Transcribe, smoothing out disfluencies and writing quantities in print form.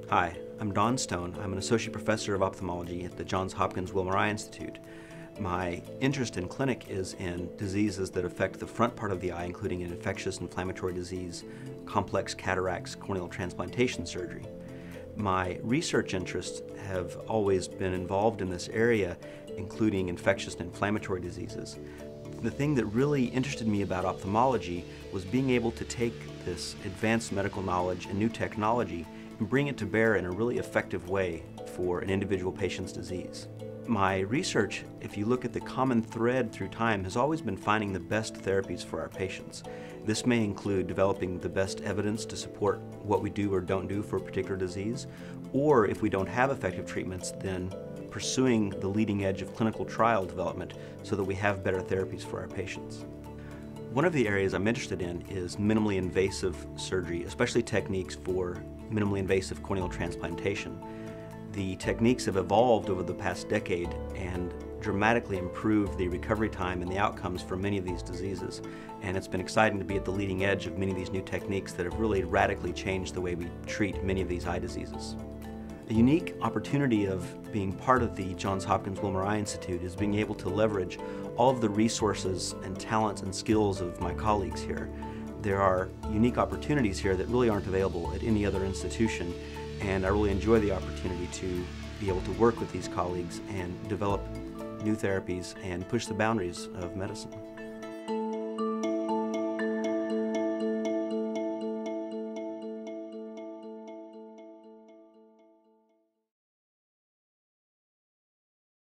Hi, I'm Don Stone. I'm an associate professor of ophthalmology at the Johns Hopkins Wilmer Eye Institute. My interest in clinic is in diseases that affect the front part of the eye, including an infectious inflammatory disease, complex cataracts, corneal transplantation surgery. My research interests have always been involved in this area, including infectious and inflammatory diseases. The thing that really interested me about ophthalmology was being able to take this advanced medical knowledge and new technology and bring it to bear in a really effective way for an individual patient's disease. My research, if you look at the common thread through time, has always been finding the best therapies for our patients. This may include developing the best evidence to support what we do or don't do for a particular disease, or if we don't have effective treatments, then pursuing the leading edge of clinical trial development so that we have better therapies for our patients. One of the areas I'm interested in is minimally invasive surgery, especially techniques for minimally invasive corneal transplantation. The techniques have evolved over the past decade and dramatically improved the recovery time and the outcomes for many of these diseases. And it's been exciting to be at the leading edge of many of these new techniques that have really radically changed the way we treat many of these eye diseases. A unique opportunity of being part of the Johns Hopkins Wilmer Eye Institute is being able to leverage all of the resources and talents and skills of my colleagues here. There are unique opportunities here that really aren't available at any other institution, and I really enjoy the opportunity to be able to work with these colleagues and develop new therapies and push the boundaries of medicine.